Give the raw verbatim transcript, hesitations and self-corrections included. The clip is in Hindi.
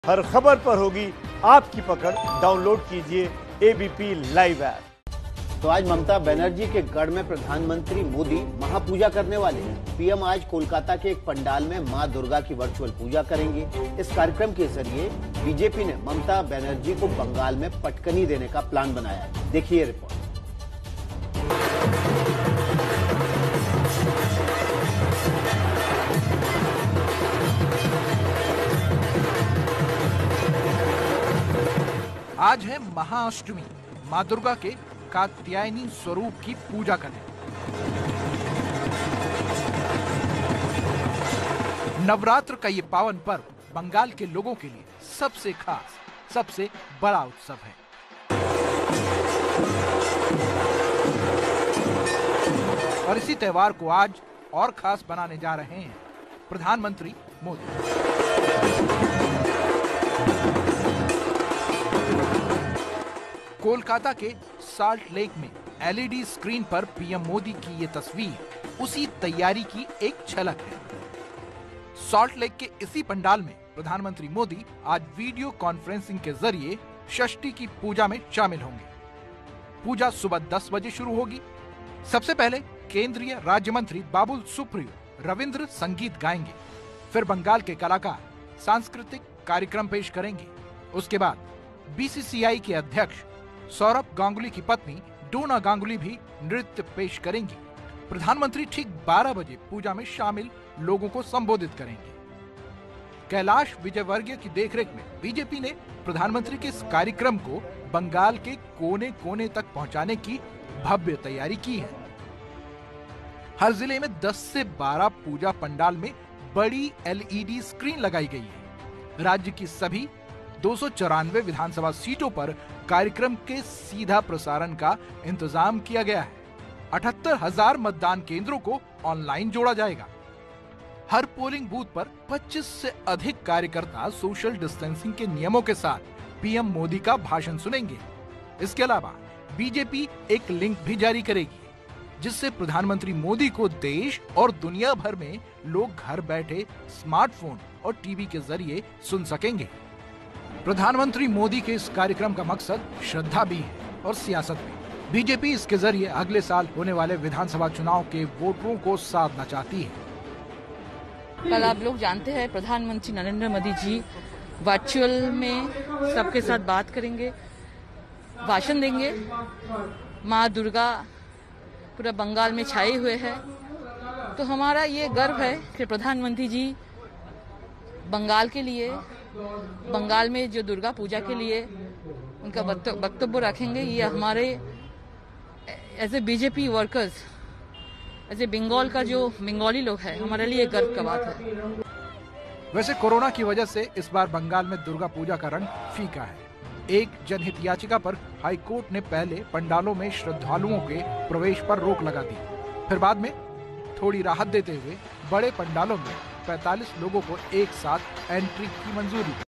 हर खबर पर होगी आपकी पकड़। डाउनलोड कीजिए एबीपी लाइव ऐप। तो आज ममता बनर्जी के गढ़ में प्रधानमंत्री मोदी महापूजा करने वाले हैं। पीएम आज कोलकाता के एक पंडाल में मां दुर्गा की वर्चुअल पूजा करेंगे। इस कार्यक्रम के जरिए बीजेपी ने ममता बनर्जी को बंगाल में पटकनी देने का प्लान बनाया है। देखिए रिपोर्ट। आज है महाअष्टमी। मां दुर्गा के कात्यायनी स्वरूप की पूजा करें। नवरात्र का ये पावन पर्व बंगाल के लोगों के लिए सबसे खास, सबसे बड़ा उत्सव है। और इसी त्योहार को आज और खास बनाने जा रहे हैं प्रधानमंत्री मोदी। कोलकाता के साल्ट लेक में एलईडी स्क्रीन पर पीएम मोदी की ये तस्वीर उसी तैयारी की एक झलक है। साल्ट लेक के इसी पंडाल में प्रधानमंत्री मोदी आज वीडियो कॉन्फ्रेंसिंग के जरिए षष्ठी की पूजा में शामिल होंगे। पूजा सुबह दस बजे शुरू होगी। सबसे पहले केंद्रीय राज्य मंत्री बाबुल सुप्रियो रविंद्र संगीत गाएंगे। फिर बंगाल के कलाकार सांस्कृतिक कार्यक्रम पेश करेंगे। उसके बाद बीसीसीआई के अध्यक्ष सौरभ गांगुली की पत्नी डोना गांगुली भी नृत्य पेश करेंगी। प्रधानमंत्री ठीक बारह बजे पूजा में शामिल लोगों को संबोधित करेंगे। कैलाश विजयवर्गीय की देखरेख में बीजेपी ने प्रधानमंत्री के इस कार्यक्रम को बंगाल के कोने कोने तक पहुंचाने की भव्य तैयारी की है। हर जिले में दस से बारह पूजा पंडाल में बड़ी एलईडी स्क्रीन लगाई गई है। राज्य की सभी दो सौ चौरानवे विधानसभा सीटों पर कार्यक्रम के सीधा प्रसारण का इंतजाम किया गया है। अठहत्तर हजार मतदान केंद्रों को ऑनलाइन जोड़ा जाएगा। हर पोलिंग बूथ पर पच्चीस से अधिक कार्यकर्ता सोशल डिस्टेंसिंग के नियमों के साथ पीएम मोदी का भाषण सुनेंगे। इसके अलावा बीजेपी एक लिंक भी जारी करेगी, जिससे प्रधानमंत्री मोदी को देश और दुनिया भर में लोग घर बैठे स्मार्टफोन और टीवी के जरिए सुन सकेंगे। प्रधानमंत्री मोदी के इस कार्यक्रम का मकसद श्रद्धा भी है और सियासत भी। बीजेपी इसके जरिए अगले साल होने वाले विधानसभा चुनाव के वोटरों को साधना चाहती है। कल आप लोग जानते हैं प्रधानमंत्री नरेंद्र मोदी जी वर्चुअल में सबके साथ बात करेंगे, भाषण देंगे। माँ दुर्गा पूरा बंगाल में छाए हुए हैं। तो हमारा ये गर्व है कि प्रधानमंत्री जी बंगाल के लिए, बंगाल में जो दुर्गा पूजा के लिए उनका वक्तव्य रखेंगे। ये हमारे as a BJP workers, as a Bengal का जो बंगाली लोग हैं, हमारे लिए गर्व का बात है। वैसे कोरोना की वजह से इस बार बंगाल में दुर्गा पूजा का रंग फीका है। एक जनहित याचिका पर हाईकोर्ट ने पहले पंडालों में श्रद्धालुओं के प्रवेश पर रोक लगा दी। फिर बाद में थोड़ी राहत देते हुए बड़े पंडालों में पैंतालीस लोगों को एक साथ एंट्री की मंजूरी दी।